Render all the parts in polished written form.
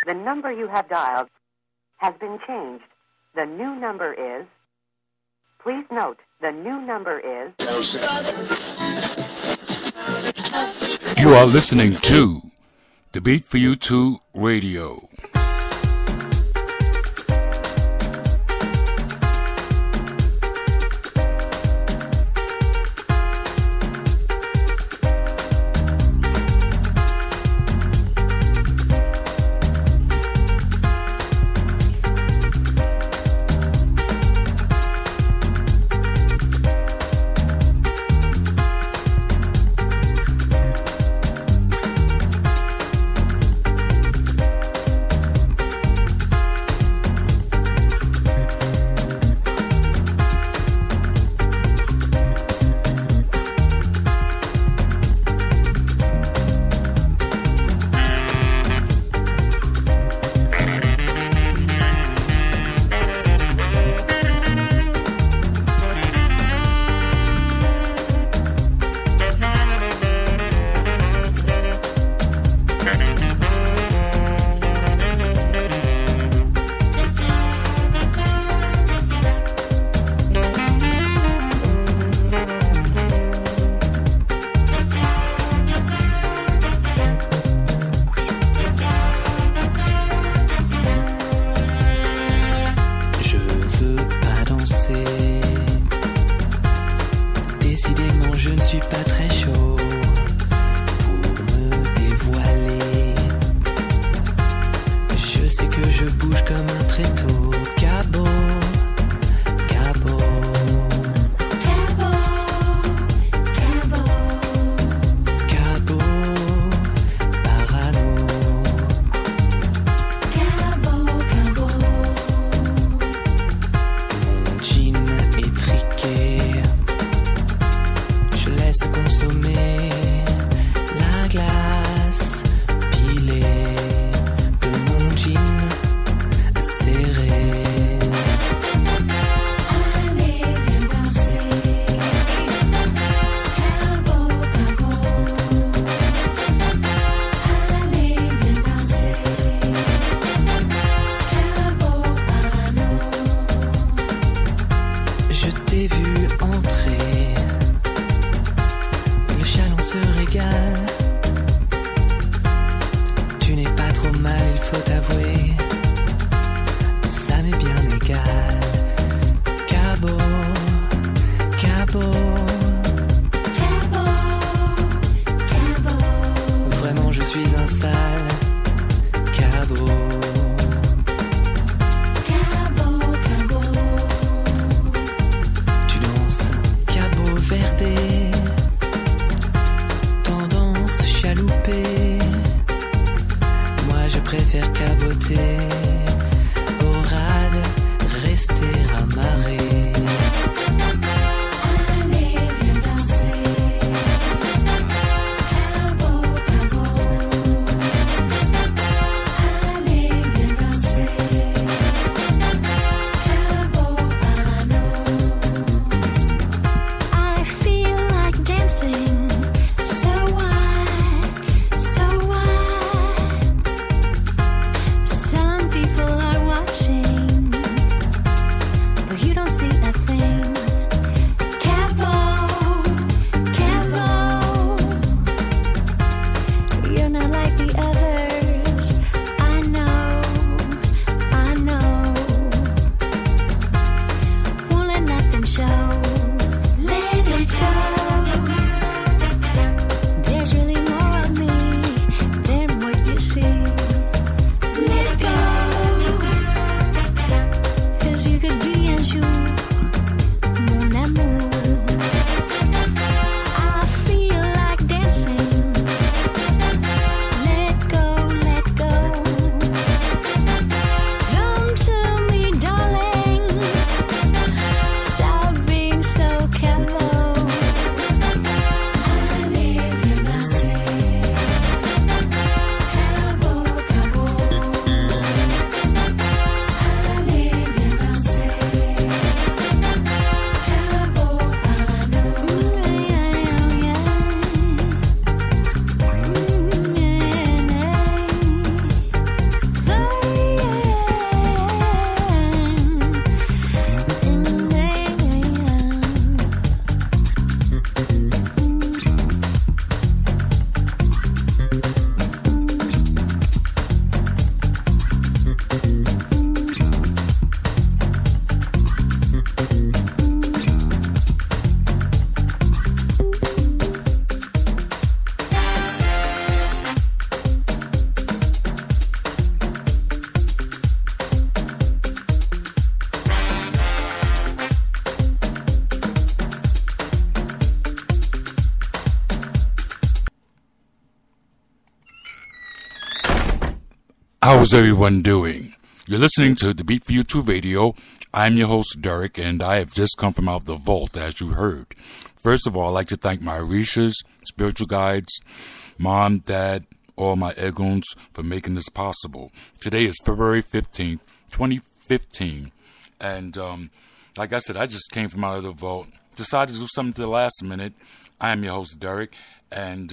The number you have dialed has been changed. The new number is... Please note, the new number is... You are listening to The Beat for You 2 Radio. Some How's everyone doing? You're listening to The Beat for You 2 Radio. I'm your host, Derek, and I have just come from out the vault, as you heard. First of all, I'd like to thank my Orishas, spiritual guides, mom, dad, all my Eguns for making this possible. Today is February 15th, 2015, and like I said, I just came from out of the vault, decided to do something to the last minute. I am your host, Derek, and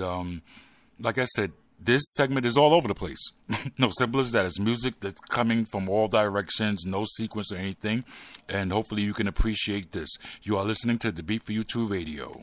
like I said, this segment is all over the place. No, simple as that. It's music that's coming from all directions, no sequence or anything, and hopefully you can appreciate this. You are listening to The Beat for You 2 Radio.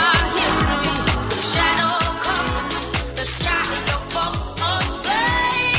Shadow cover the sky, your boat on play.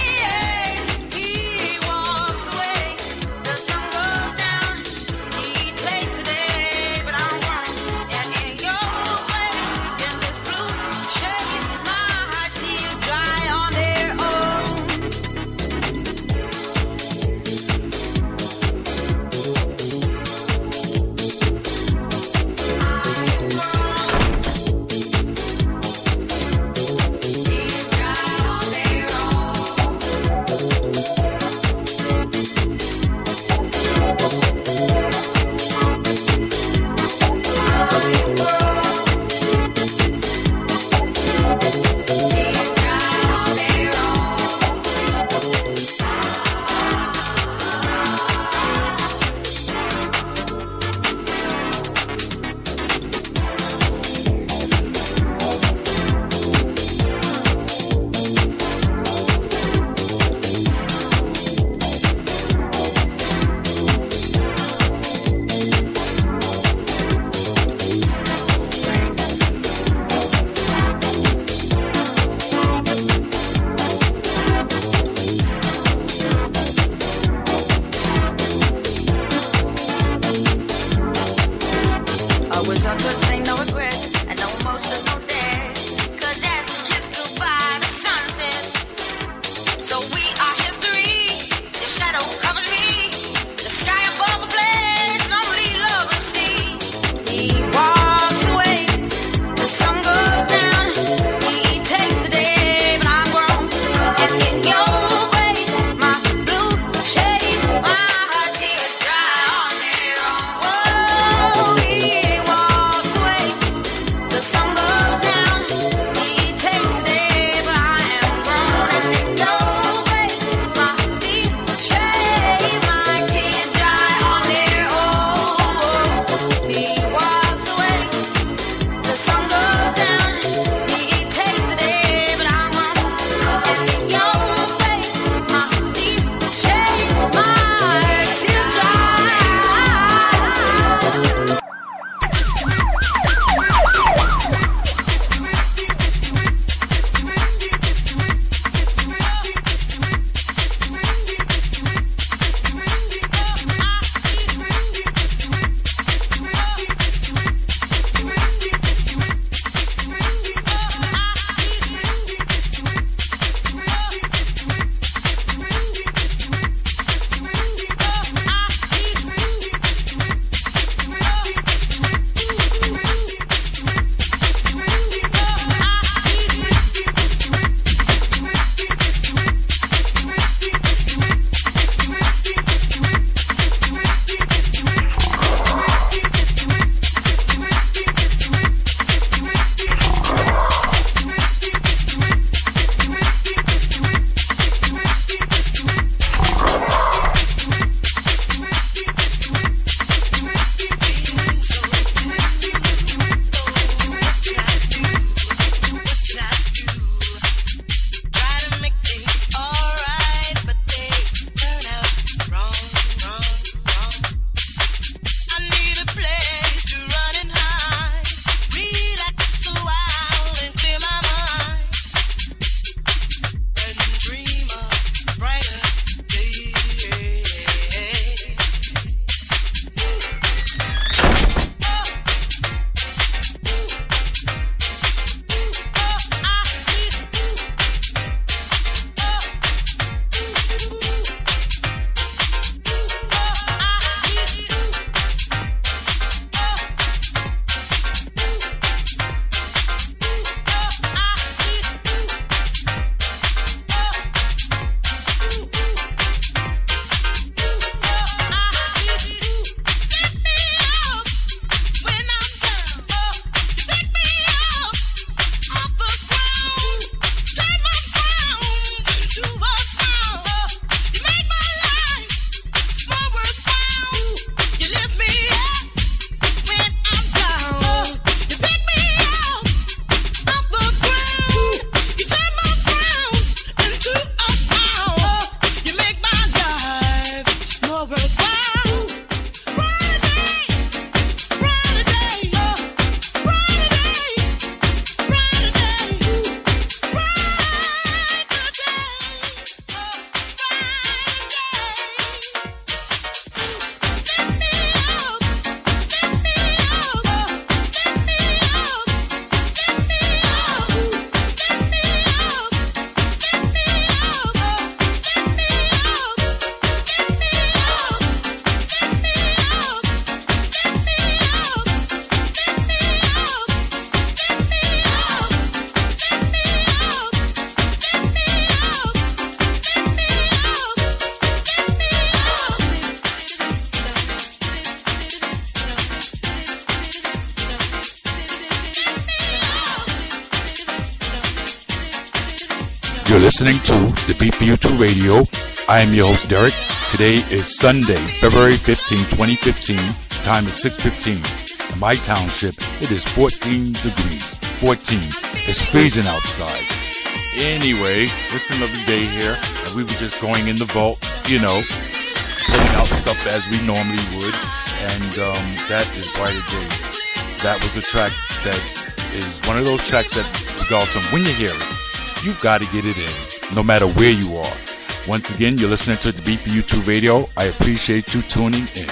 You're listening to the Beat for You 2 Radio. I am your host, Derek. Today is Sunday, February 15, 2015. Time is 6:15. In my township, it is 14 degrees. 14. It's freezing outside. Anyway, it's another day here, and we were just going in the vault, pulling out stuff as we normally would, and that is Brighter Days. That was a track that is one of those tracks that regardless of when you hear it, you've got to get it in, no matter where you are. Once again, you're listening to the Beat for You 2 Radio. I appreciate you tuning in.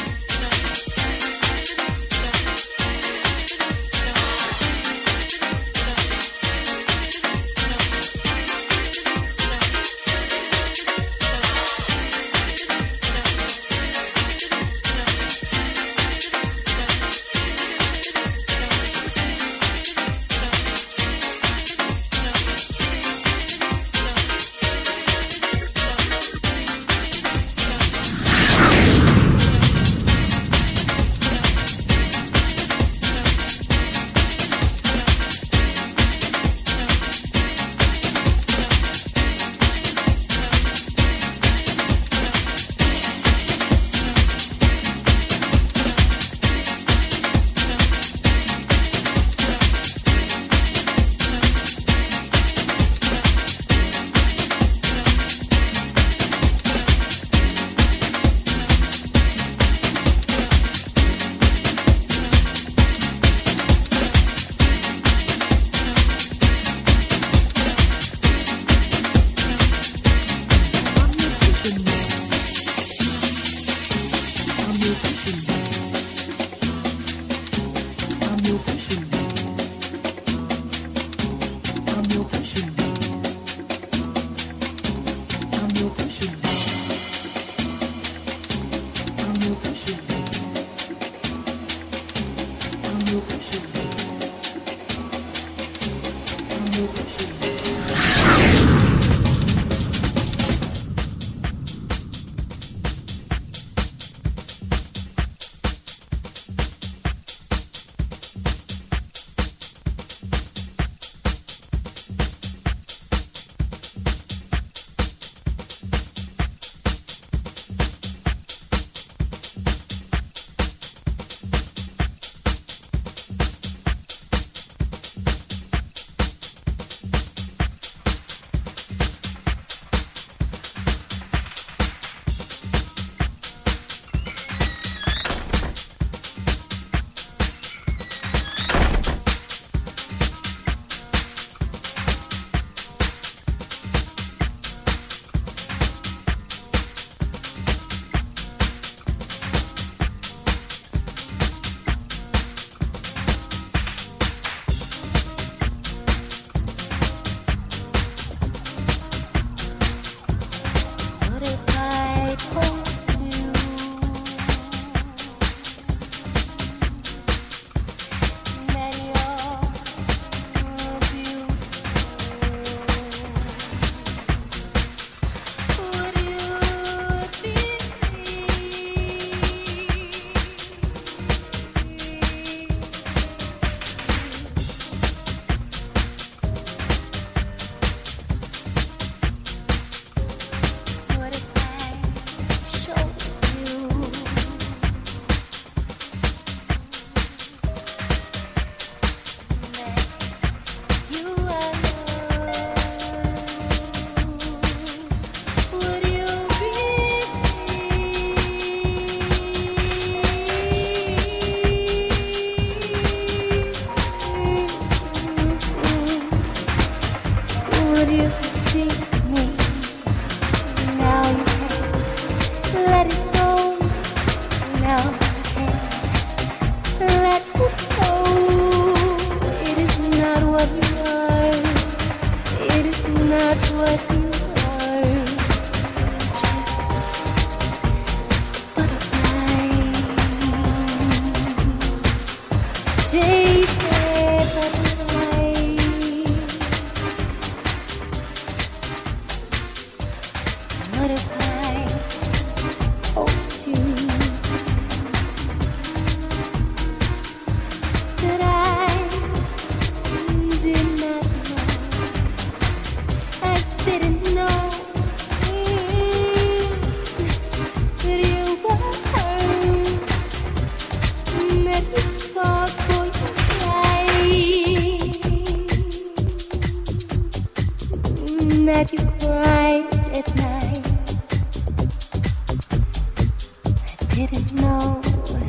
didn't know.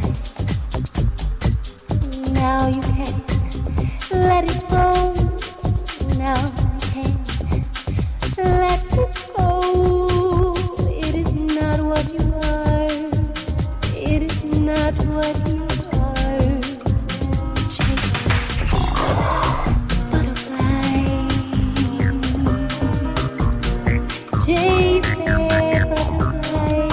Now you can let it go. Now you can let it go. It is not what you are. It is not what you are. Chase butterfly. Chase that butterfly.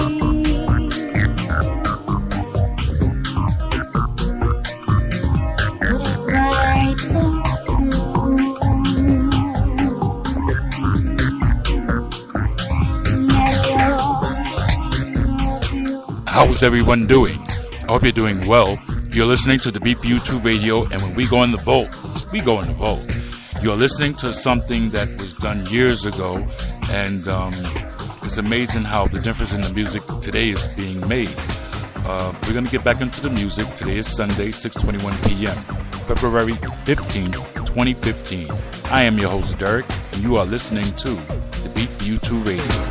How's everyone doing? I hope you're doing well. You're listening to the Beat for You 2 Radio, and when we go in the vault, we go in the vault. You're listening to something that was done years ago, and it's amazing how the difference in the music today is being made. We're going to get back into the music. Today is Sunday, 6:21 p.m., February 15, 2015. I am your host, Derek, and you are listening to the Beat for You 2 Radio.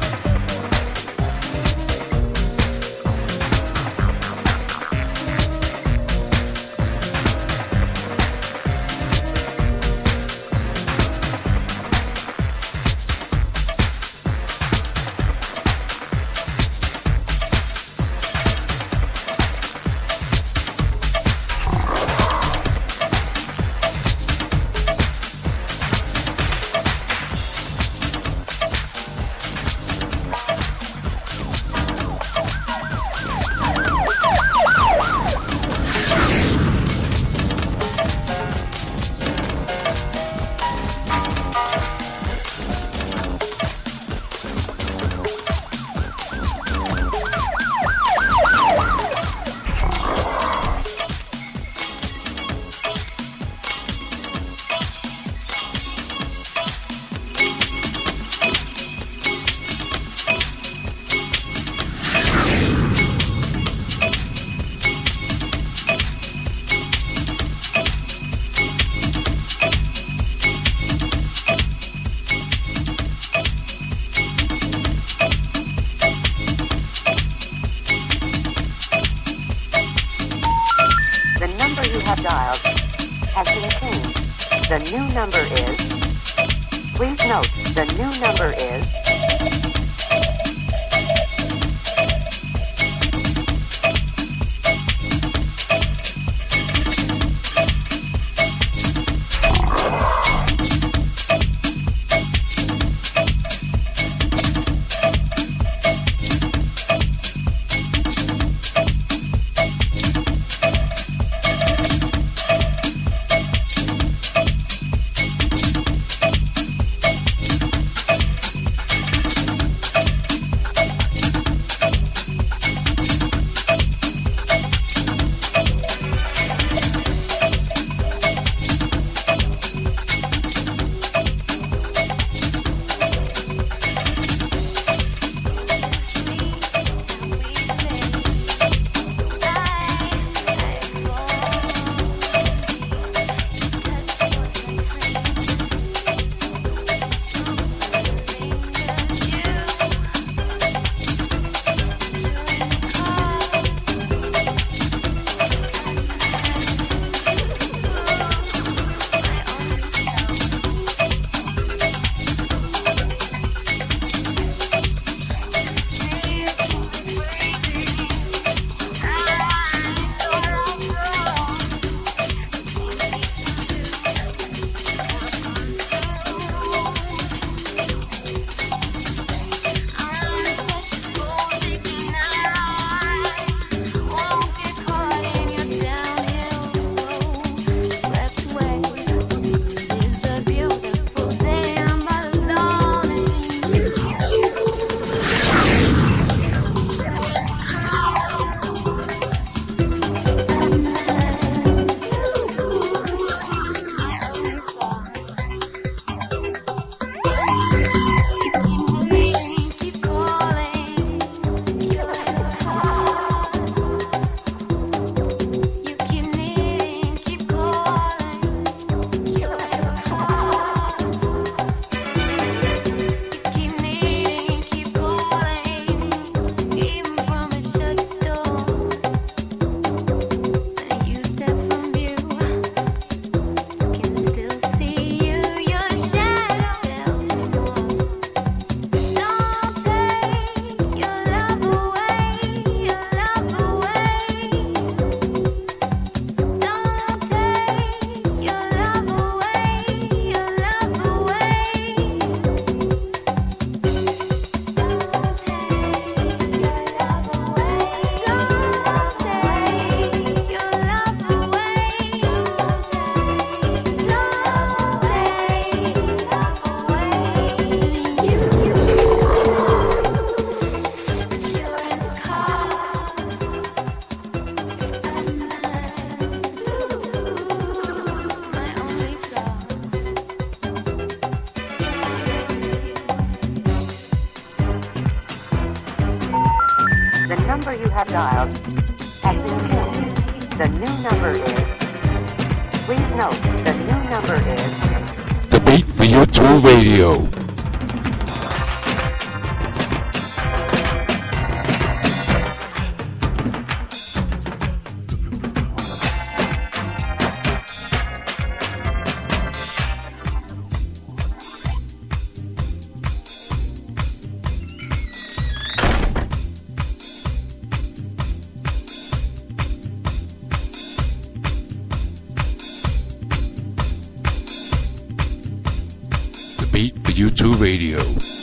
The new number is, please note, the new number is you have dialed has been changed. The new number is... Please note, the new number is... The Beat for You 2 Radio. Beat for You 2 Radio.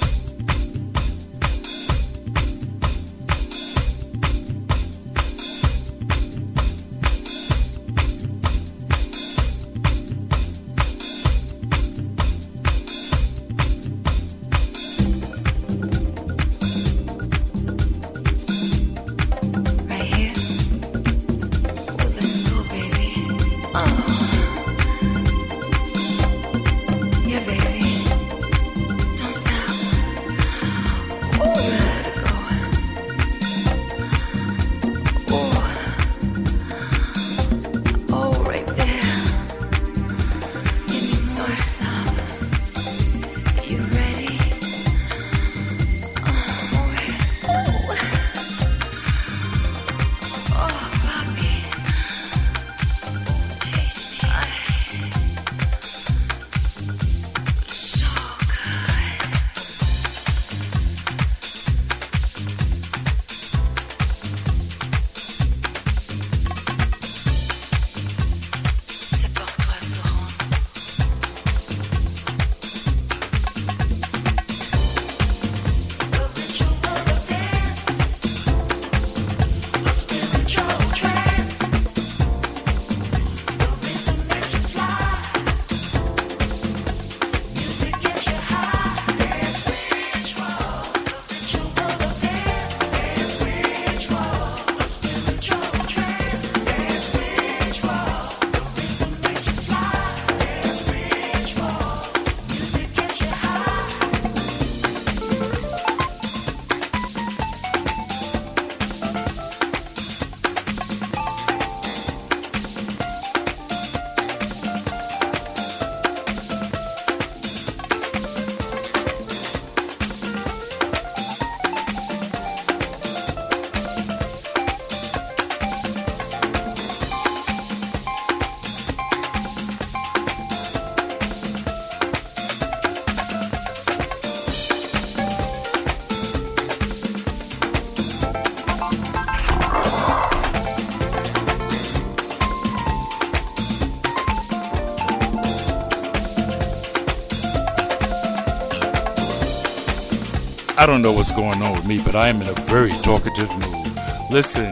I don't know what's going on with me, but I am in a very talkative mood. Listen,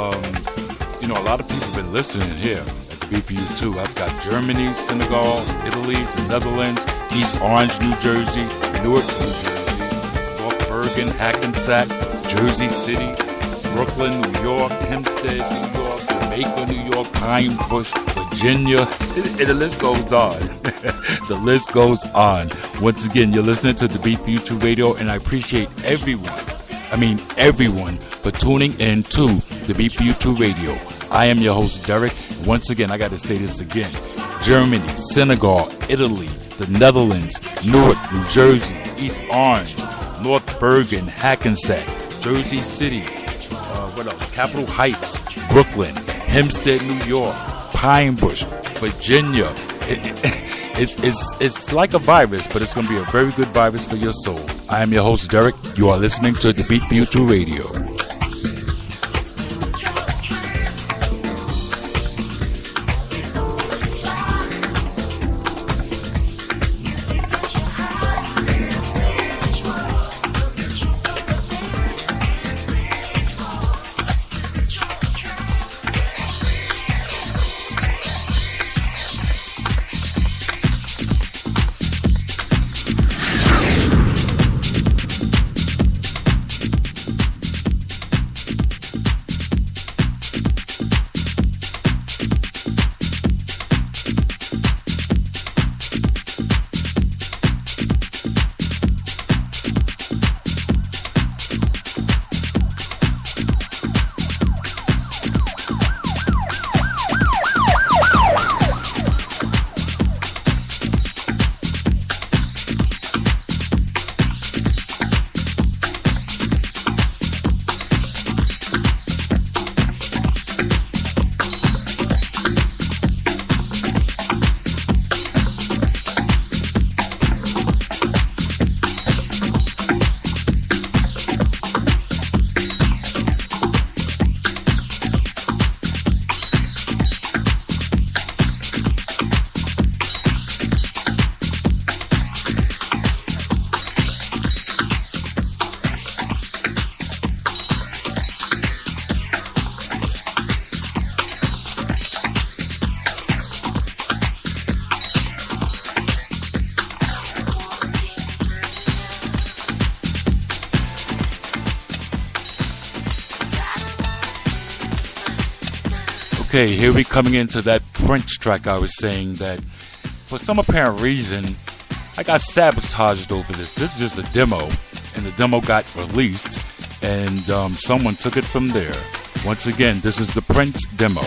a lot of people have been listening here at the Beat for You 2. I've got Germany, Senegal, Italy, the Netherlands, East Orange, New Jersey, Newark, New Jersey, North Bergen, Hackensack, Jersey City, Brooklyn, New York, Hempstead, New York, Jamaica, New York, Pine Bush, Virginia, and the list goes on. The list goes on. Once again, you're listening to the Beat for You 2 Radio, and I appreciate everyone for tuning in to the Beat for You 2 Radio. I am your host, Derek. Once again, I got to say this again. Germany, Senegal, Italy, the Netherlands, Newark, New Jersey, East Orange, North Bergen, Hackensack, Jersey City, Capitol Heights, Brooklyn, Hempstead, New York, Pine Bush, Virginia. It's like a virus, but it's going to be a very good virus for your soul. I am your host, Derek. You are listening to the Beat for You 2 Radio. Okay, here we coming into that Prince track I was saying that for some apparent reason I got sabotaged over this. This is just a demo, and the demo got released, and someone took it from there. Once again, this is the Prince demo.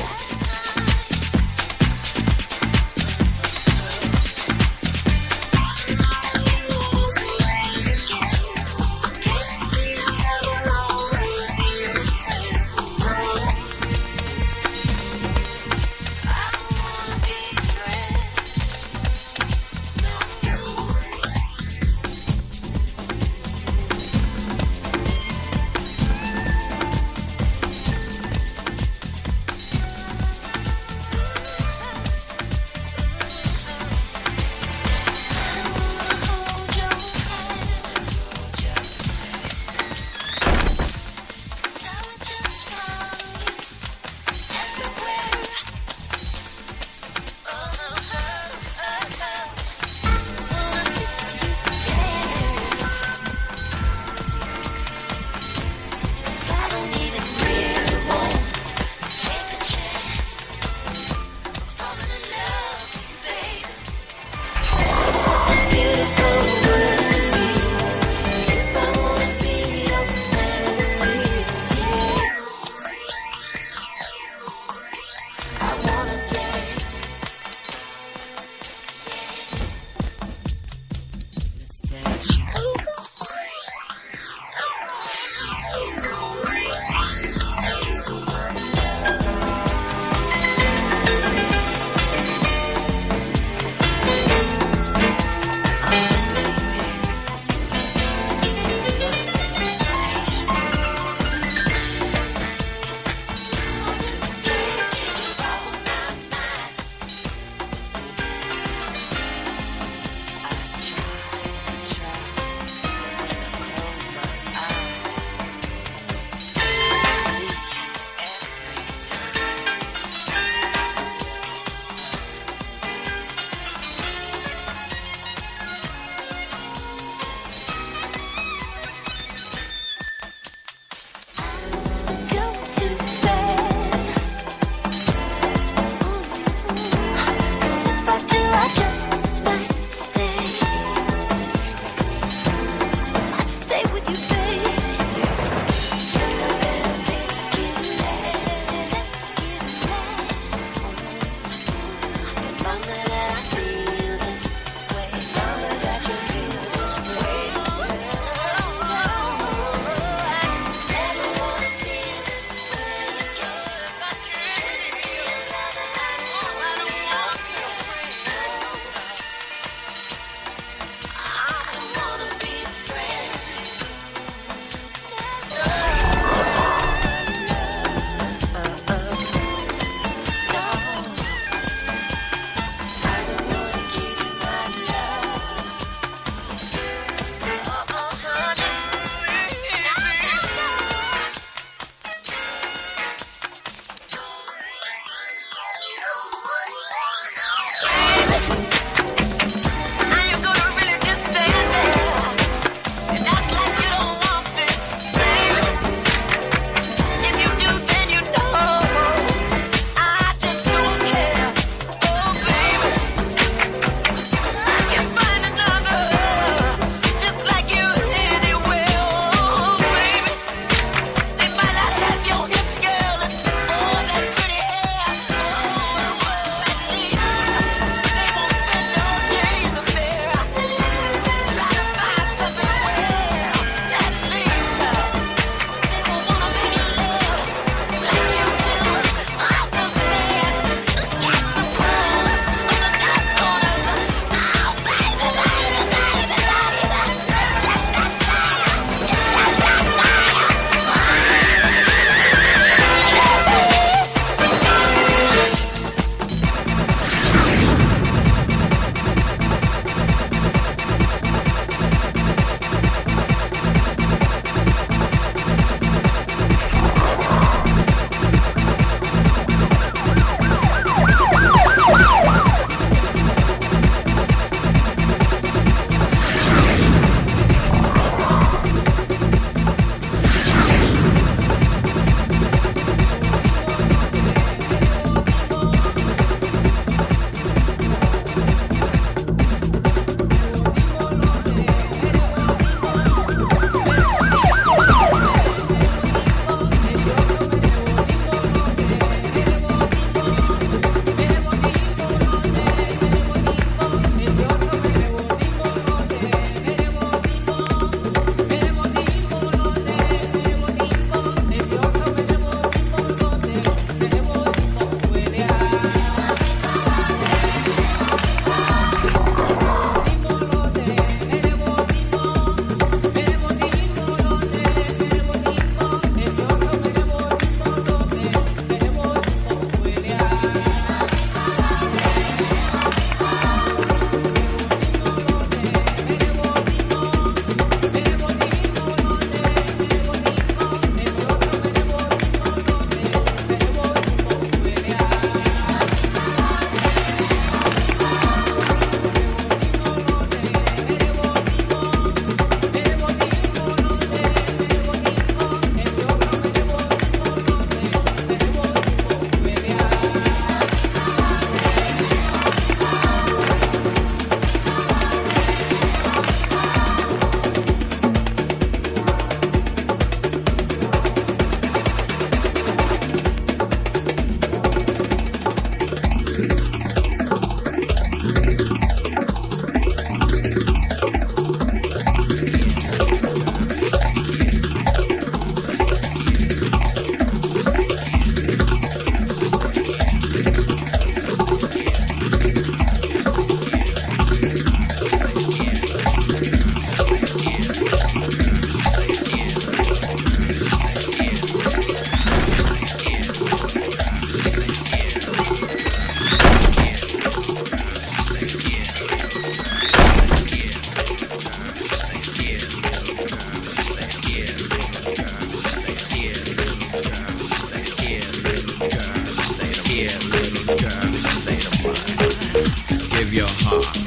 here, little girl, is a state of mind. Give your heart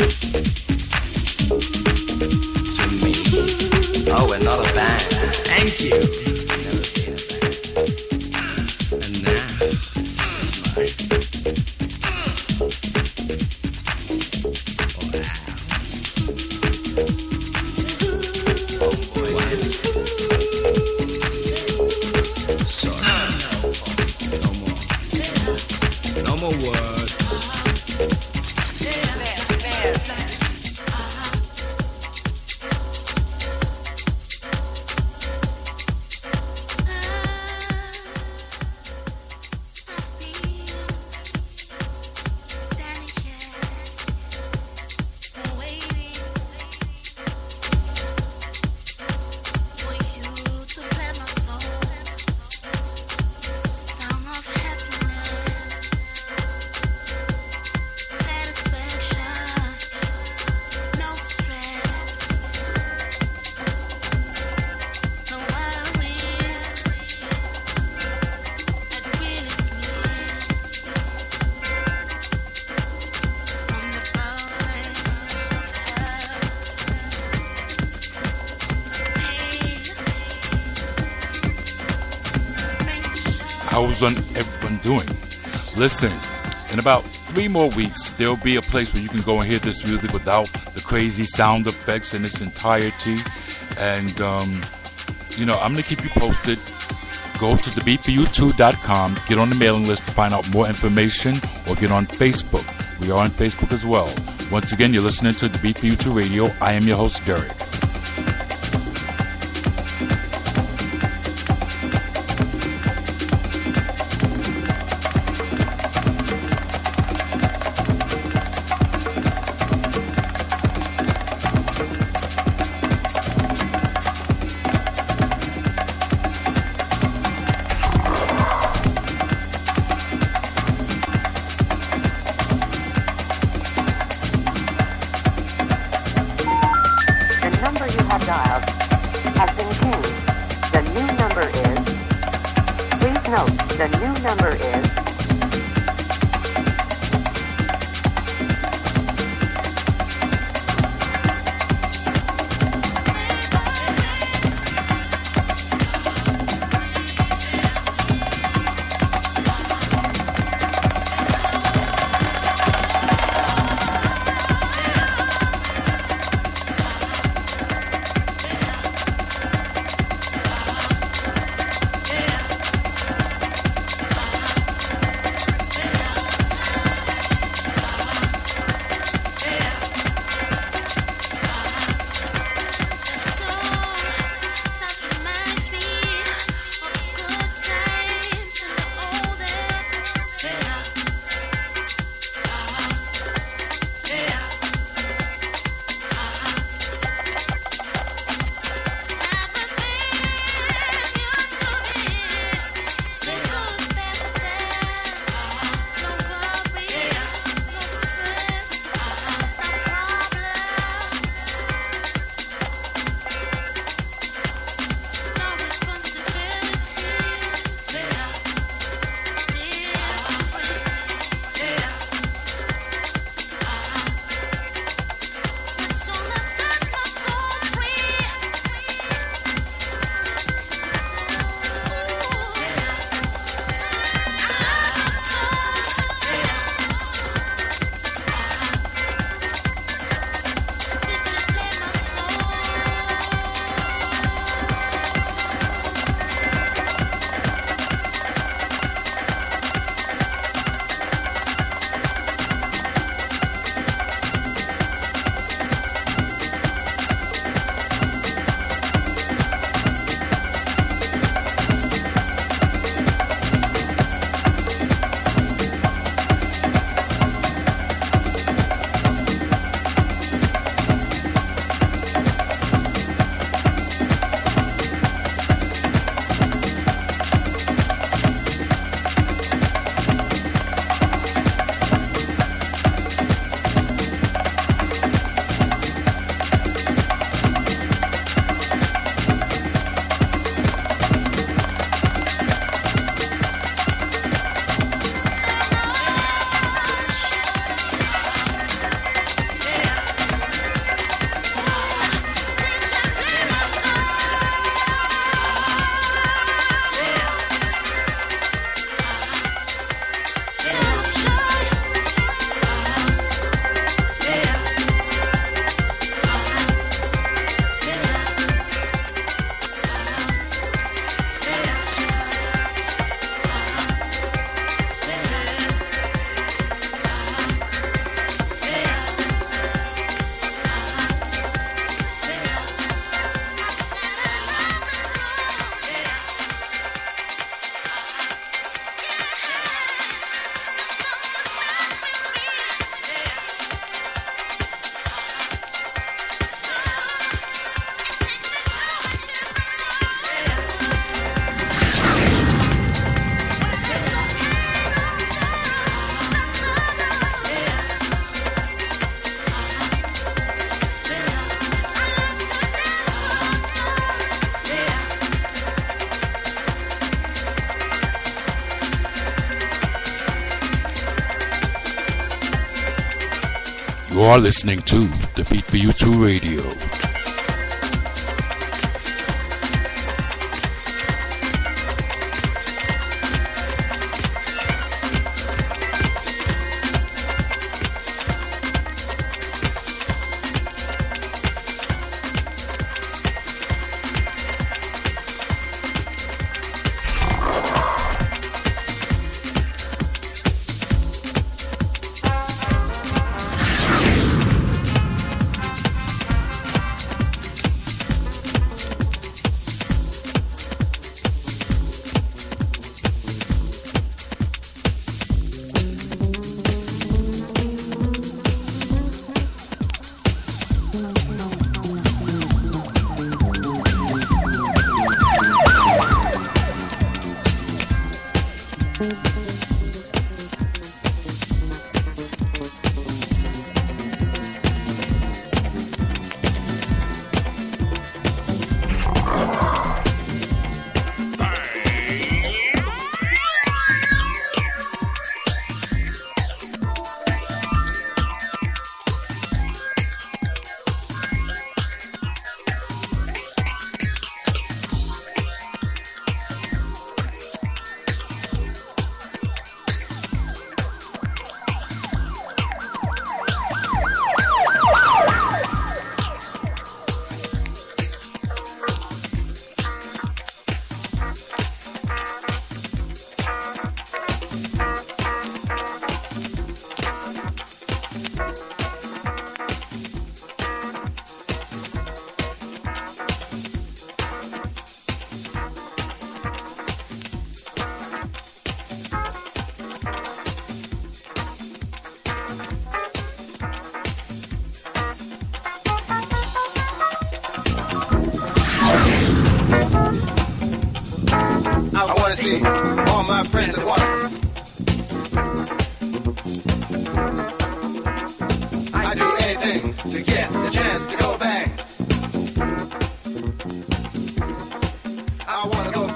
to me. Oh, we're not a band. Thank you. Never been a band. And now, it's mine. Oh, boy. What? Sorry. No more. No more words. How's everyone doing? Listen, in about 3 more weeks, there'll be a place where you can go and hear this music without the crazy sound effects in its entirety. And, I'm going to keep you posted. Go to thebeatforyou2.com, get on the mailing list to find out more information, or get on Facebook. We are on Facebook as well. Once again, you're listening to The Beat for You 2 Radio. I am your host, Derek. You are listening to the Beat for You 2 Radio. See all my friends at once. I do anything to get the chance to go back. I wanna go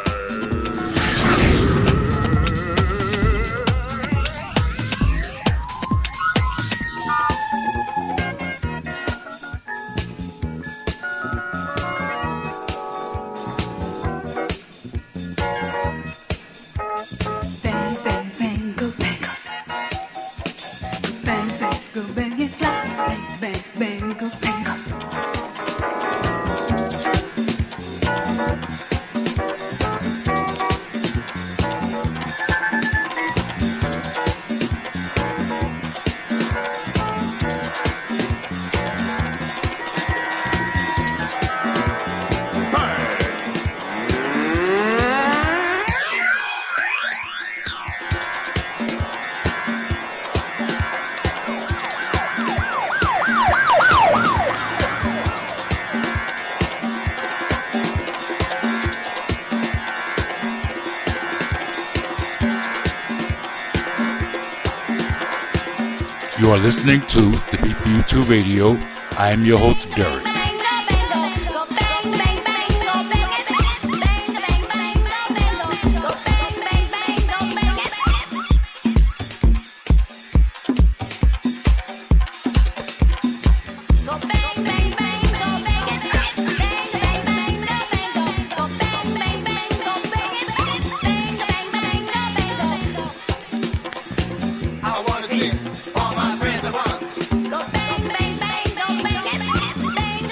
You are listening to the Beat for You 2 Radio. I am your host, Derek. I wanna see all my friends at once. Go bang, bang, bang, go bang it, bang,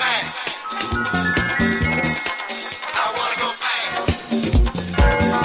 back. I wanna go back.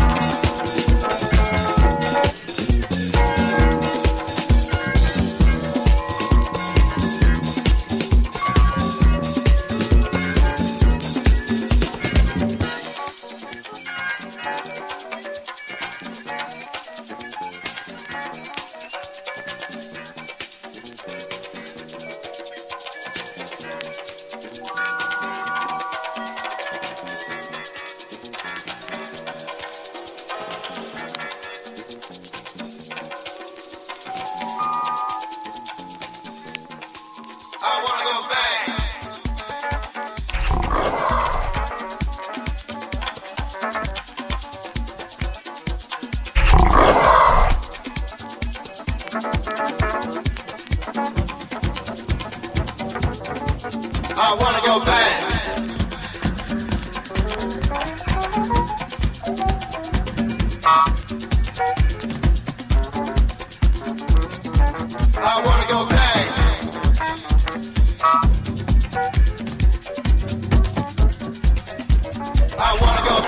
I wanna go back. I wanna go back. I wanna go back. I wanna go.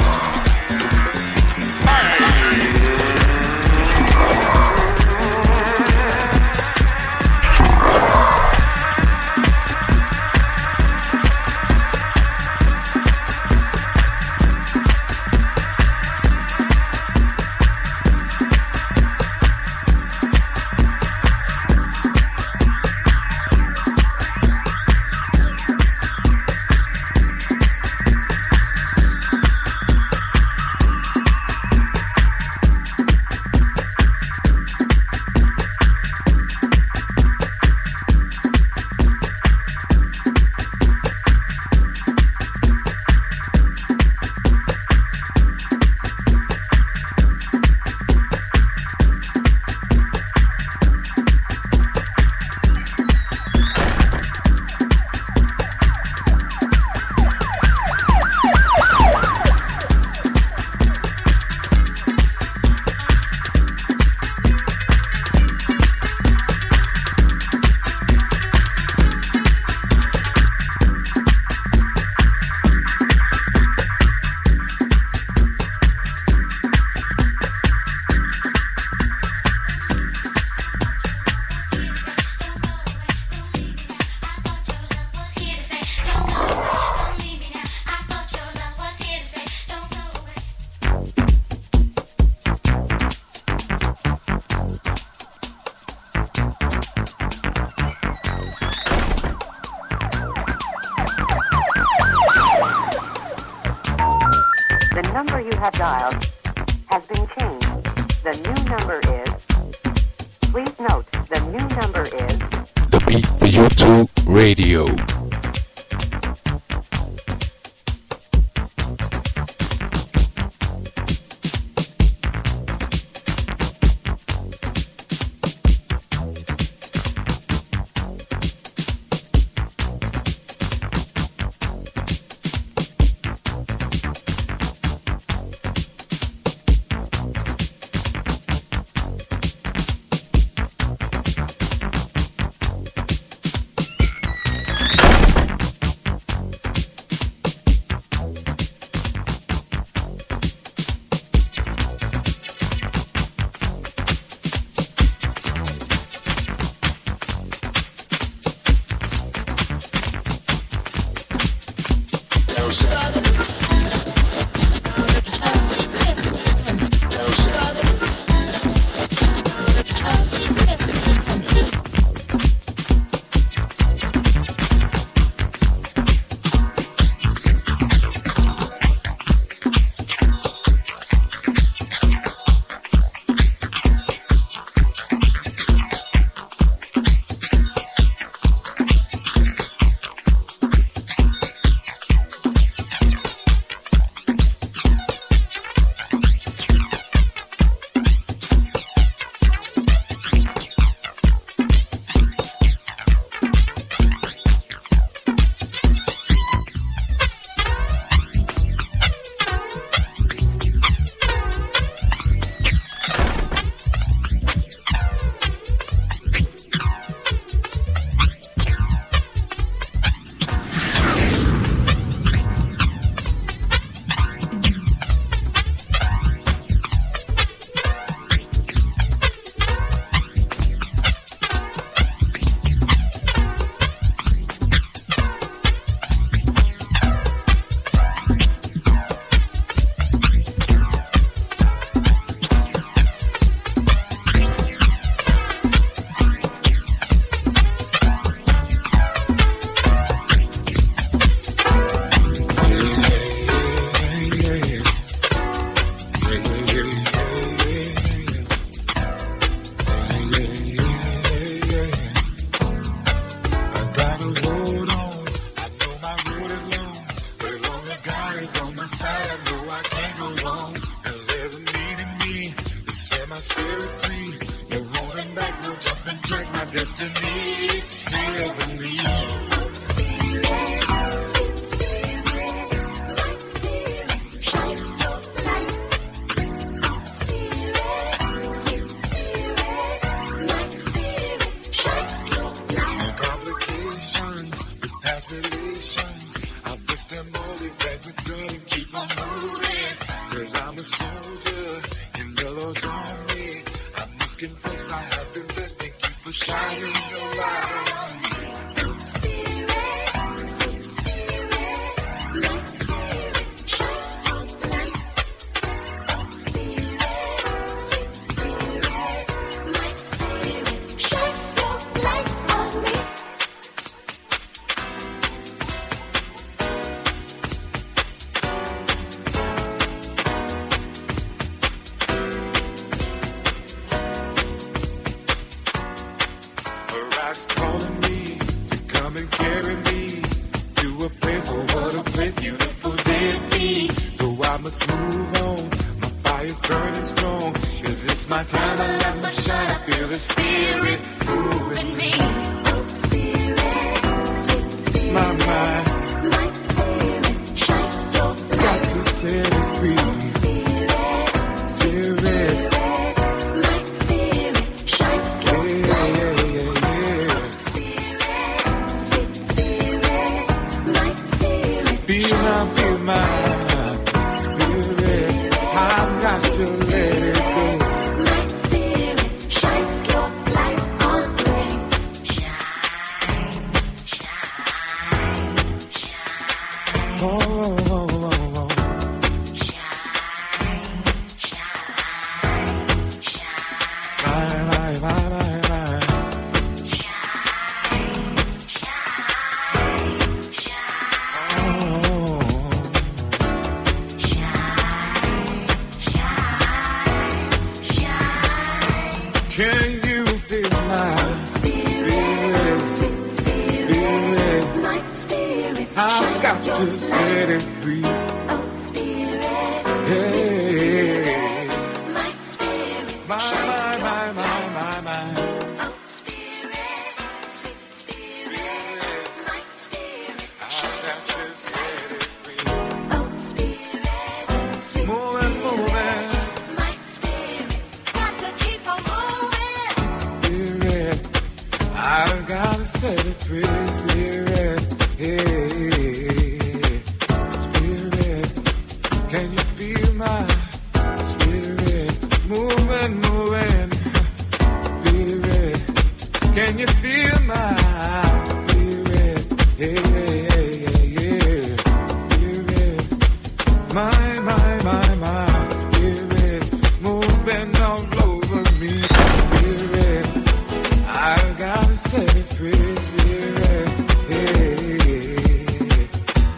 The number you have dialed has been changed. The new number is... Please note, the new number is... The Beat for You 2 Radio. my time, I let my shine. I feel the spirit moving me. Oh, spirit, sweet spirit. My mind. My spirit, shine your light. Got to set it free. Spirit. My spirit, shine your light. Spirit, sweet spirit. My spirit, feel my spirit. I've got to let it go. My spirit, shine your light on me. Shine, shine, shine. Oh, oh, oh, oh, oh. Shine, shine, shine. Right, right, right, right, right. Shine, shine, shine. Oh, can you feel my spirit? Spirit, my spirit. I've got to set it free. Oh, spirit, hey, my spirit. My. Oh, spirit, sweet spirit, my spirit. I've got to set it free. Oh, spirit, sweet moving, moving. My spirit, got to keep on moving. Spirit, I've got to set it free. Spirit, hey, spirit, can you feel my spirit moving, moving? Spirit, can you feel my spirit? Yeah, yeah, yeah, yeah. Spirit, my spirit moving all over me. Spirit, I've got to set it free. Spirit, hey,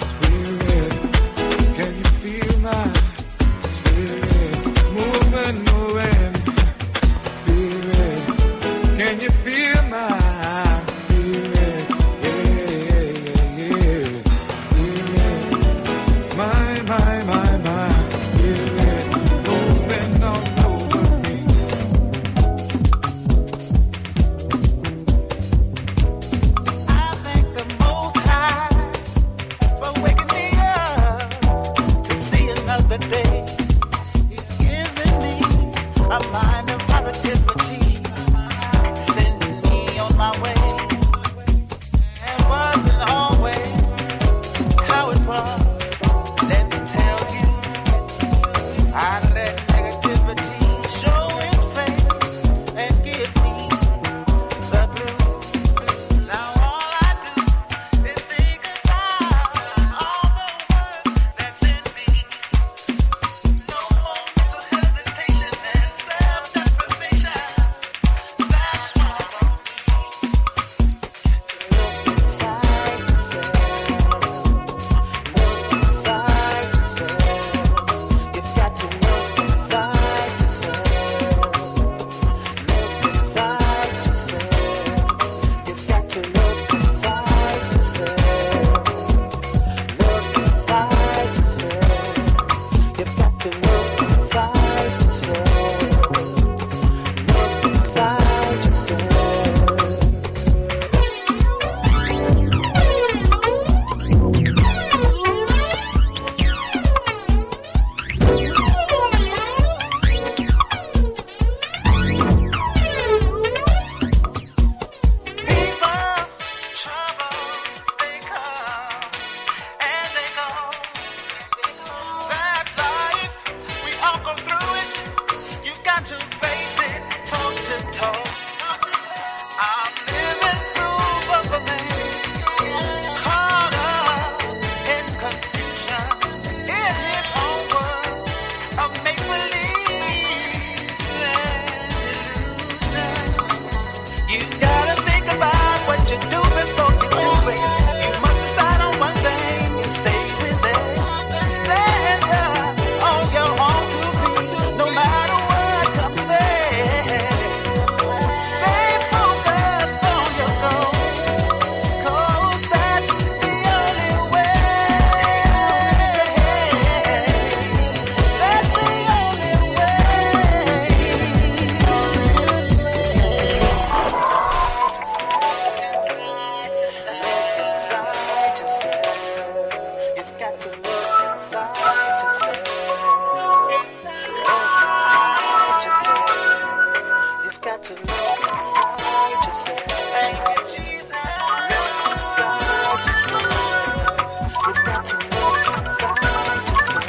got to look inside yourself. Look inside yourself. You've got to look inside yourself. Thank you, Jesus. Look inside yourself. You've got to look inside yourself.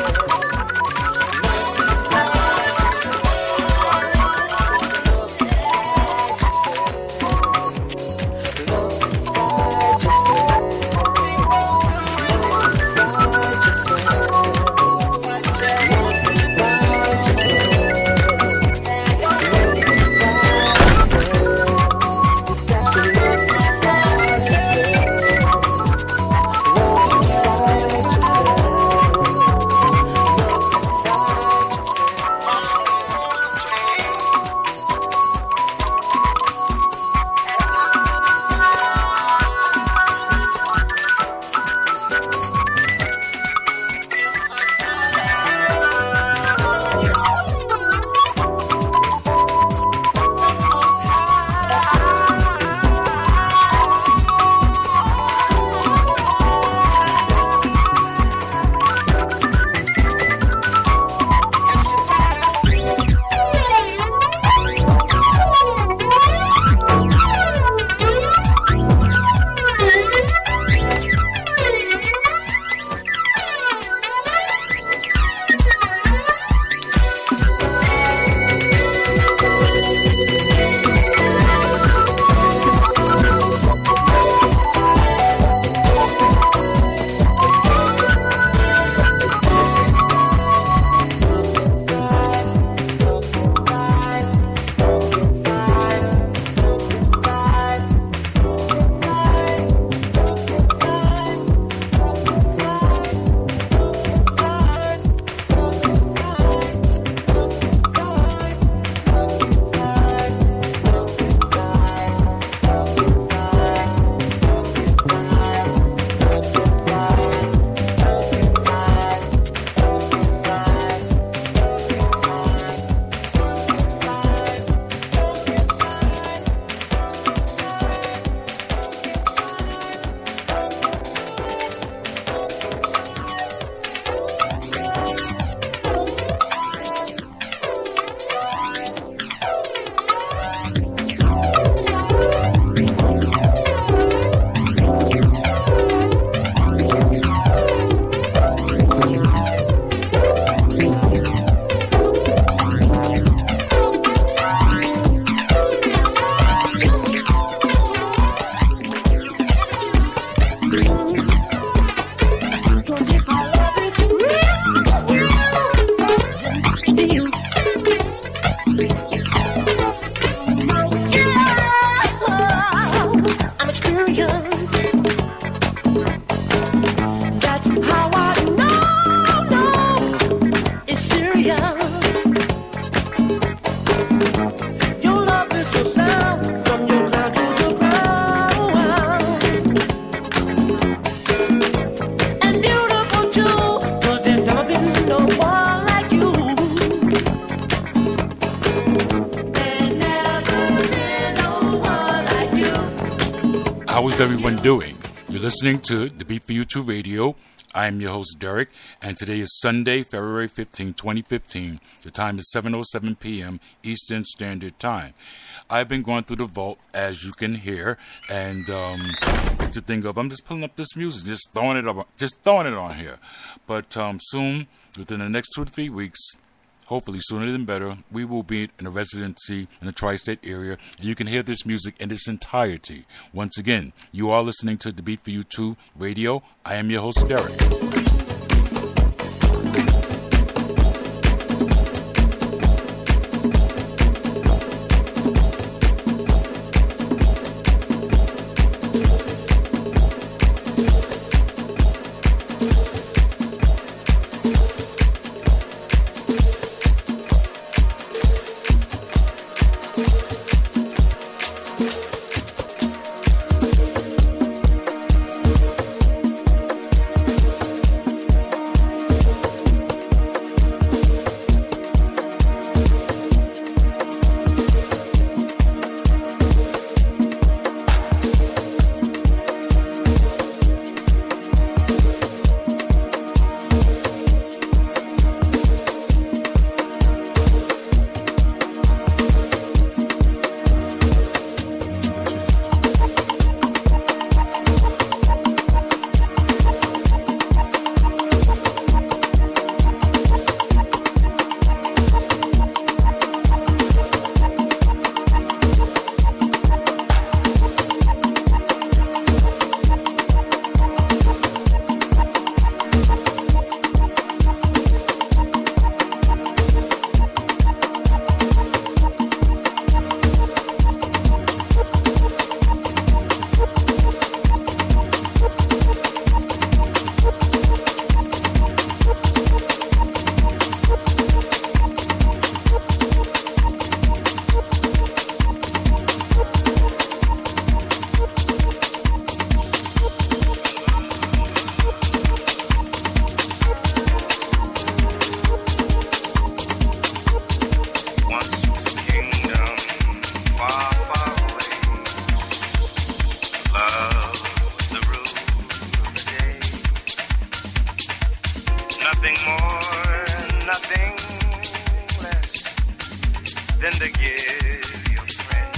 Look inside yourself. Look inside yourself. Look inside yourself. How is everyone doing? You're listening to The Beat for You 2 Radio. I am your host, Derek, and today is Sunday, February 15, 2015. The time is 7:07 p.m. Eastern Standard Time. I've been going through the vault, as you can hear, and to think of, I'm just pulling up this music, just throwing it on here. But soon, within the next 2 to 3 weeks, hopefully sooner than better, we will be in a residency in the tri-state area, and you can hear this music in its entirety. Once again, you are listening to The Beat for You 2 Radio. I am your host, Derek. Nothing more, nothing less than to give your friend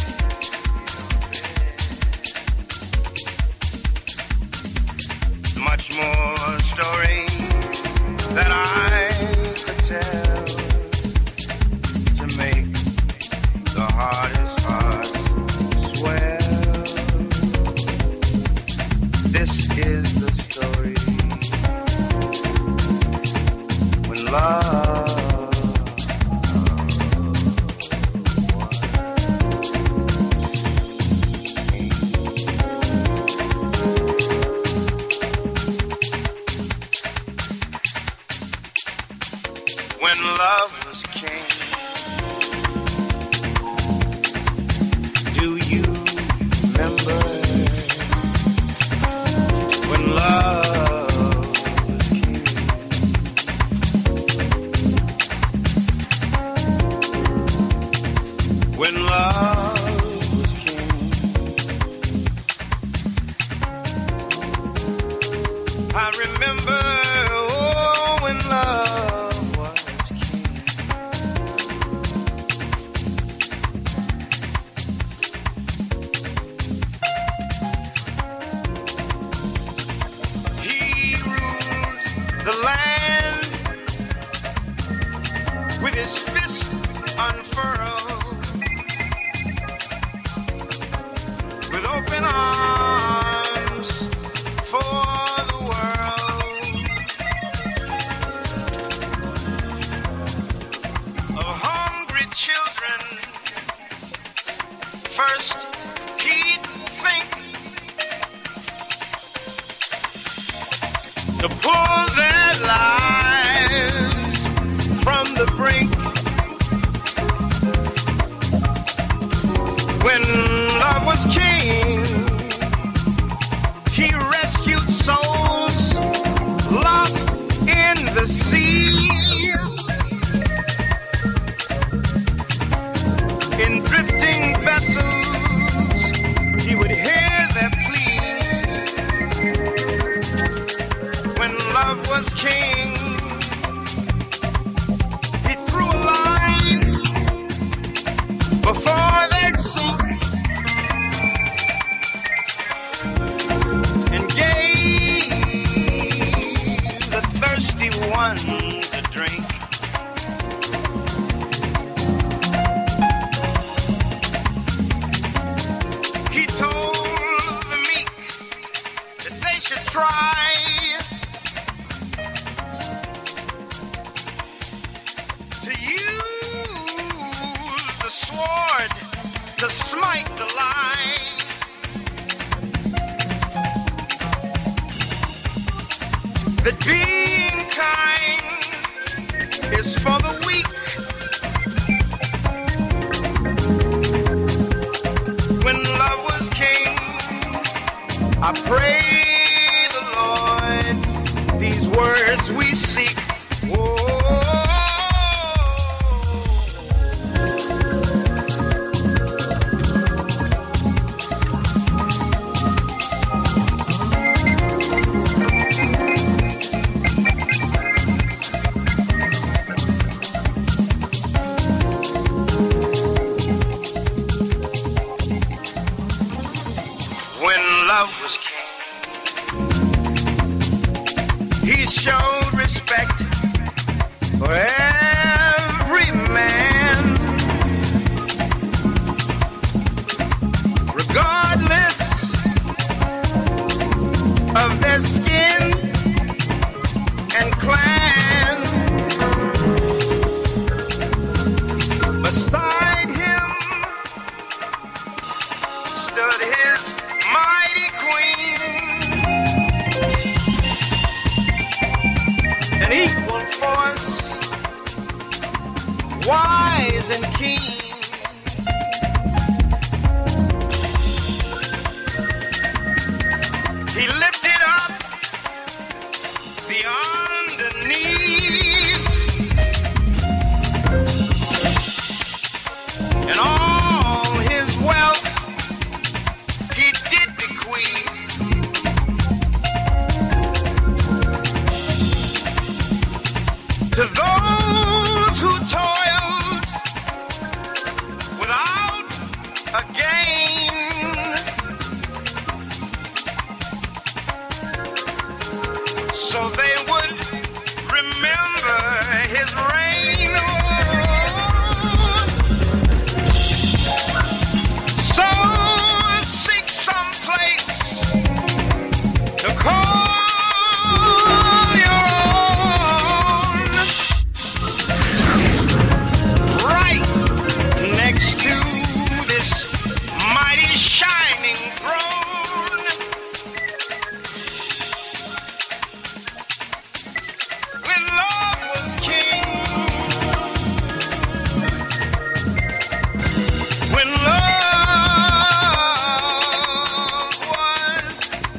much more story that I could tell to make the hardest hearts swell. This is the story when love love was king. Do you remember when love was king? When love was king, I remember, oh, when love was the land with his fist unfurled, with open arms for the world, of hungry children. First he'd think to pull their lives from the brink. When love was king, he rescued souls lost in the sea. In drifting vessels, he would hear their plea. When love was king, he threw a line before they'd sink and gave the thirsty ones a drink. He told the meek that they should try to use the sword to smite the lie. That being kind is for the weak. When love was king, I pray the Lord these words we seek. Whoa. Love was king. He showed respect for every man, regardless of their skin and clan. Beside him stood his mighty queen, an equal force, wise and keen. He lifted up the underneath, and all his wealth he did bequeath so they would remember his reign. So seek some place to call your own, right next to this mighty shining throne. When love was king, when love was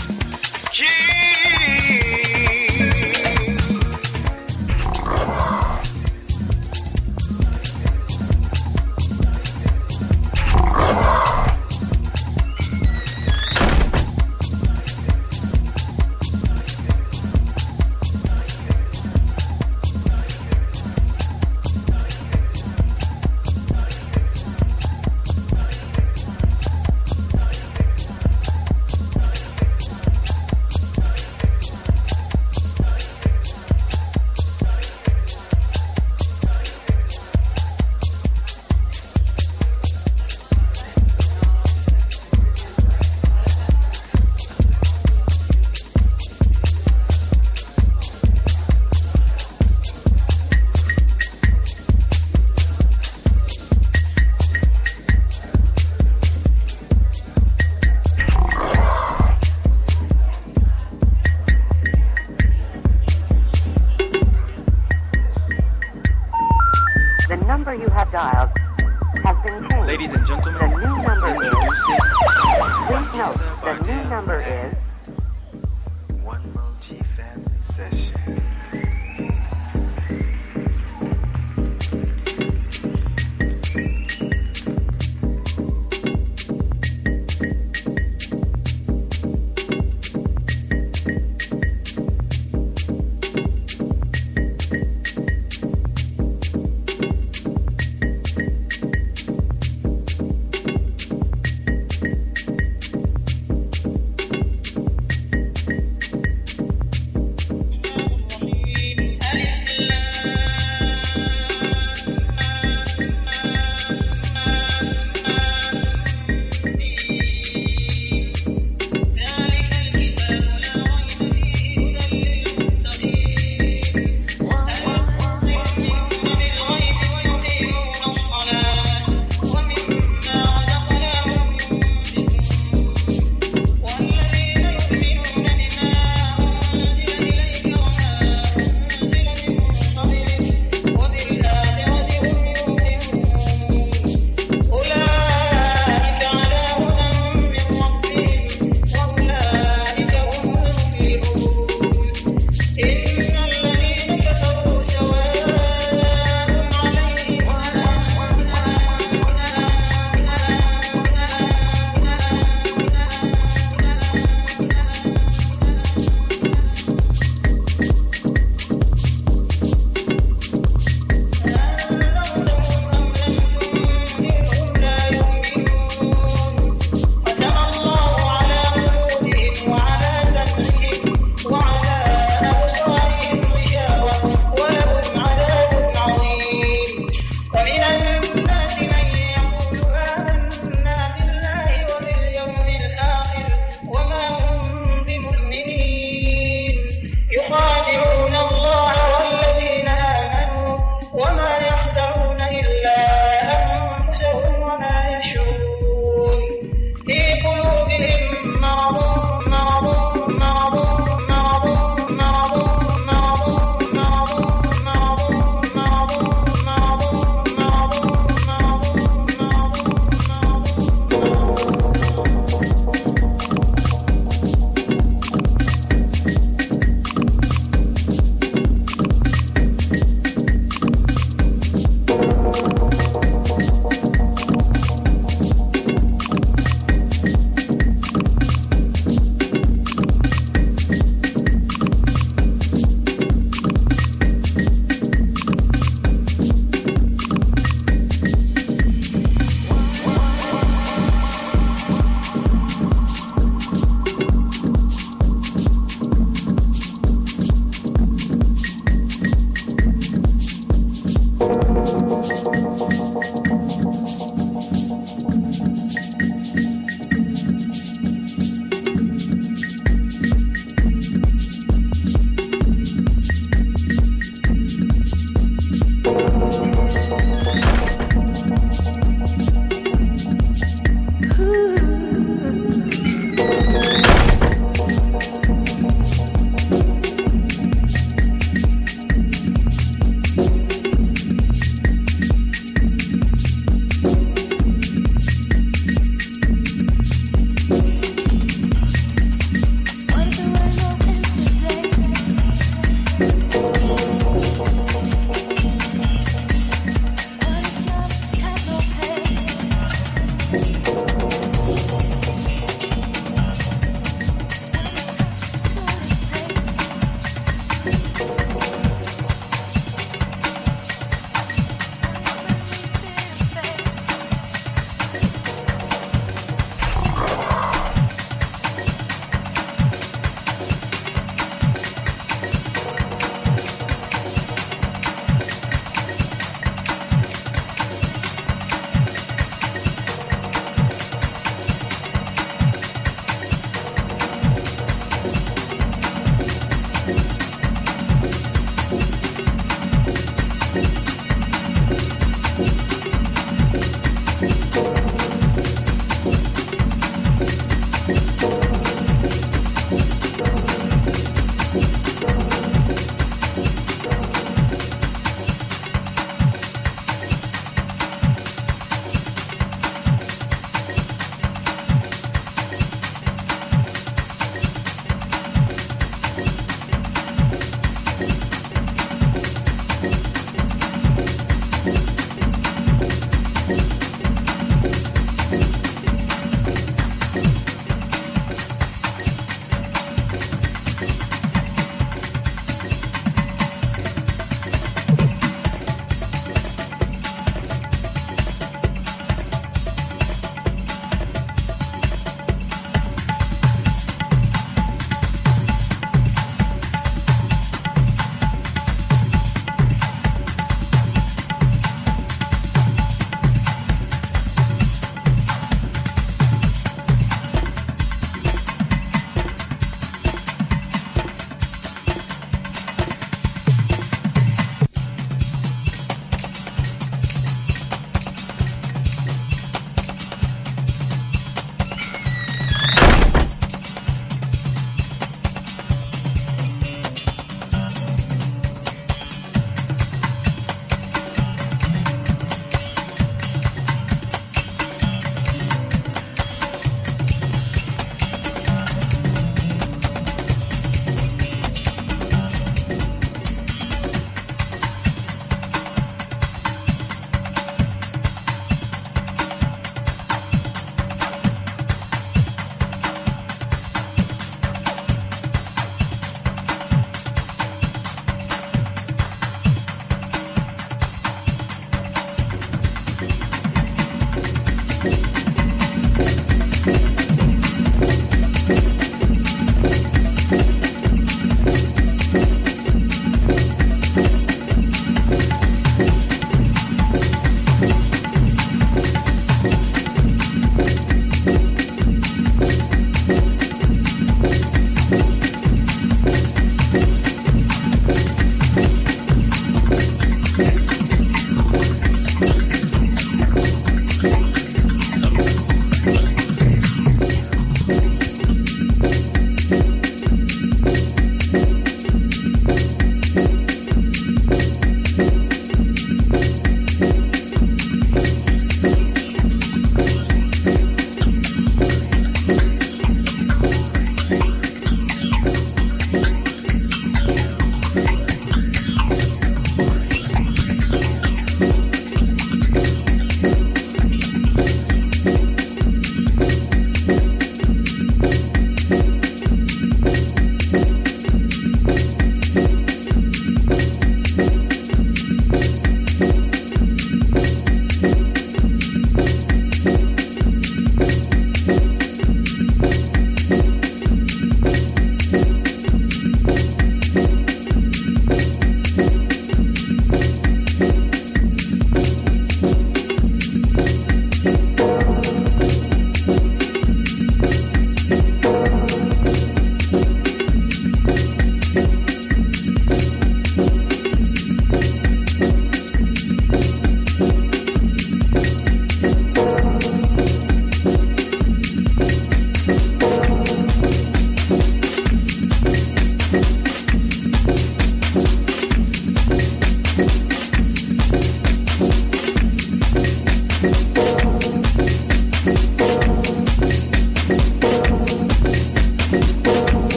king. The number you have dialed has been changed. Ladies and gentlemen, the new number is. introducing Please note, the new number is. One Mo G Family Session.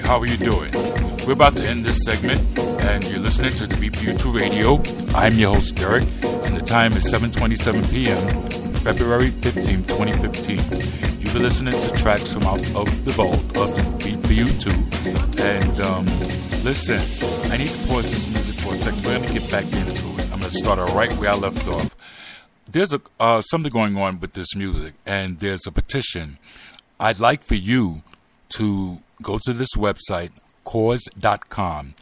How are you doing? We're about to end this segment, and you're listening to the BPU2 Radio. I'm your host, Derek, and the time is 7:27 p.m., February 15th, 2015. You've been listening to tracks from out of the vault of the BPU2. And listen, I need to pause this music for a second. We're going to get back into it. I'm going to start right where I left off. There's something going on with this music, and there's a petition. I'd like for you to go to this website, cause.com,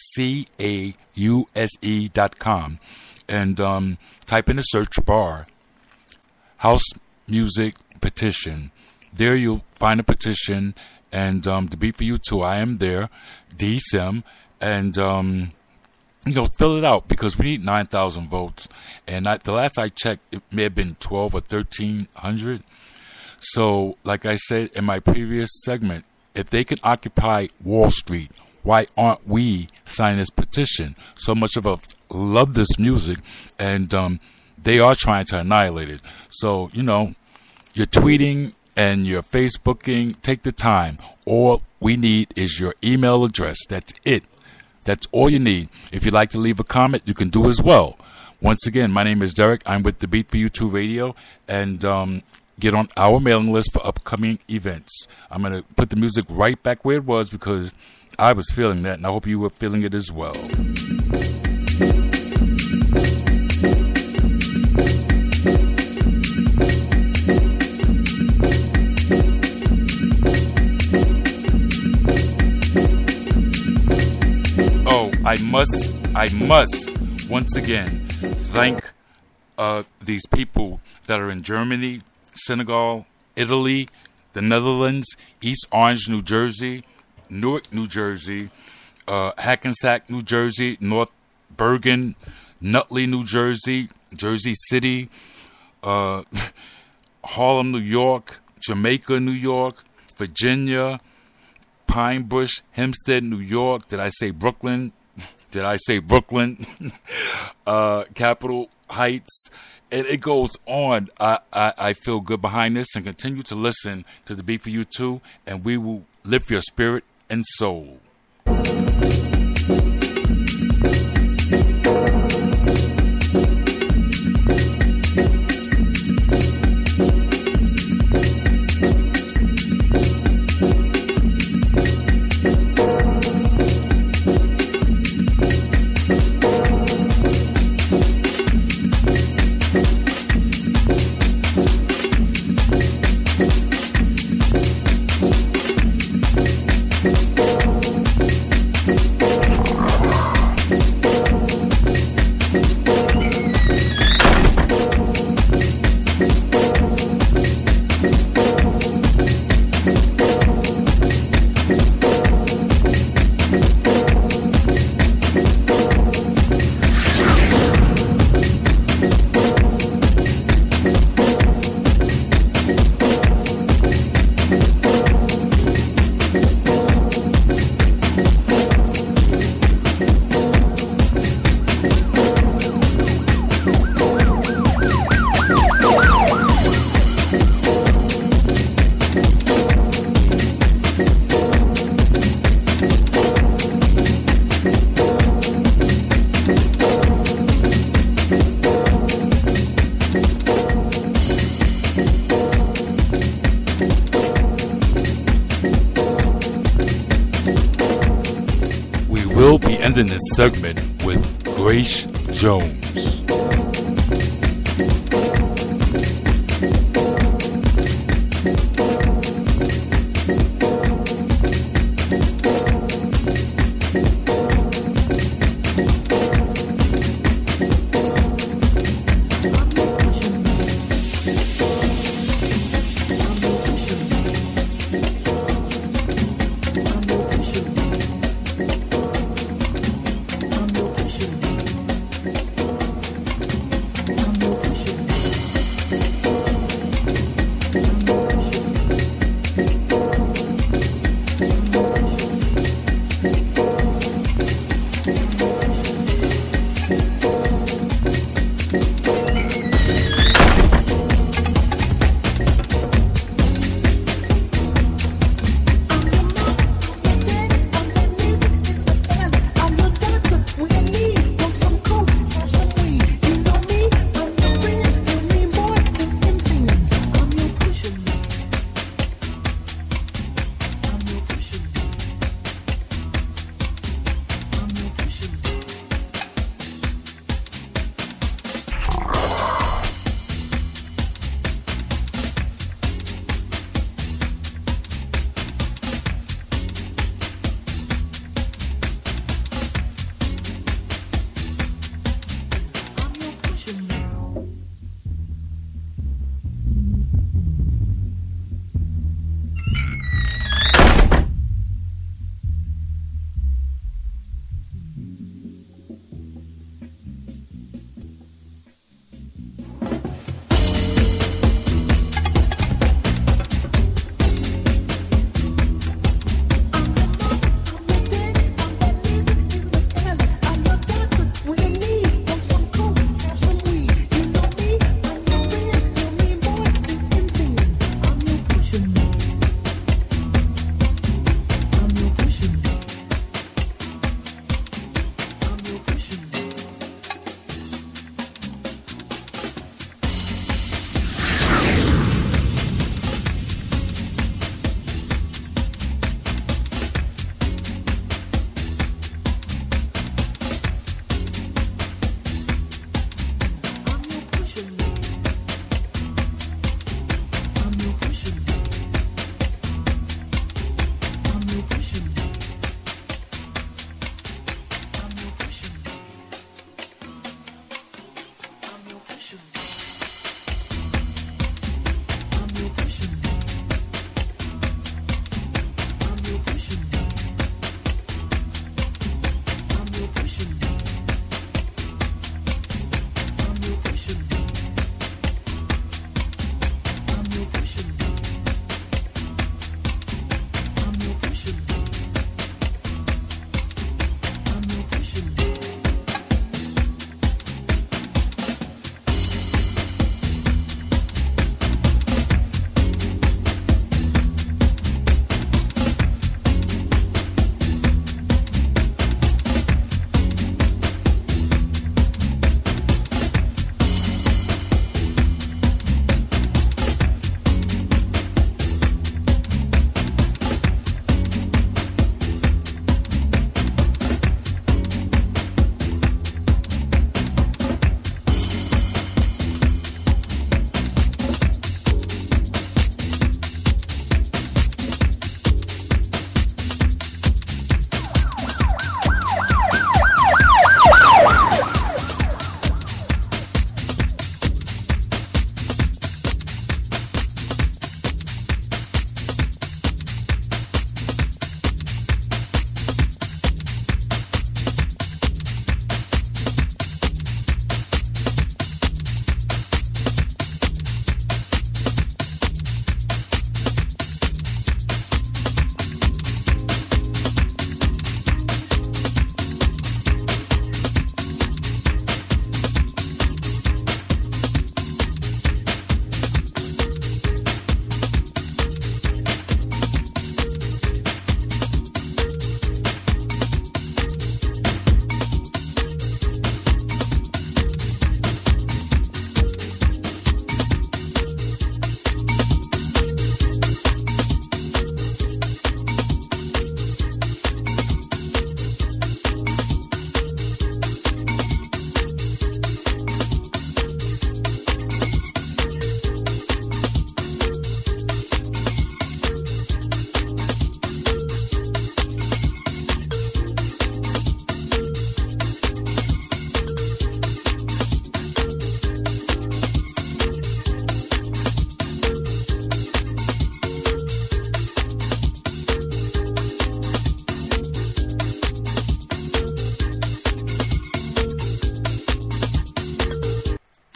CAUSE.com, and type in the search bar, House Music Petition. There you'll find a petition, and the Beat for You too. I am there, DSIM, and fill it out because we need 9,000 votes. And the last I checked, it may have been 12 or 1,300. So, like I said in my previous segment, if they can occupy Wall Street, why aren't we signing this petition? So much of us love this music, and they are trying to annihilate it. So, you're tweeting and you're Facebooking. Take the time. All we need is your email address. That's it. That's all you need. If you'd like to leave a comment, you can do as well. Once again, my name is Derek. I'm with the Beat for You 2 Radio, and get on our mailing list for upcoming events. I'm going to put the music right back where it was because I was feeling that, and I hope you were feeling it as well. Oh, I must once again thank these people that are in Germany, Senegal, Italy, the Netherlands, East Orange, New Jersey, Newark, New Jersey, Hackensack, New Jersey, North Bergen, Nutley, New Jersey, Jersey City, Harlem, New York, Jamaica, New York, Virginia, Pine Bush, Hempstead, New York. Did I say Brooklyn? Capitol Heights. And it goes on. I feel good behind this, and continue to listen to the Beat for You 2, and we will lift your spirit and soul. We'll be ending this segment with Grace Jones.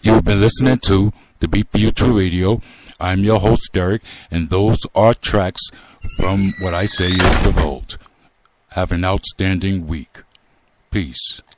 You've been listening to The Beat for You 2 Radio. I'm your host, Derek, and those are tracks from what I say is the Vault. Have an outstanding week. Peace.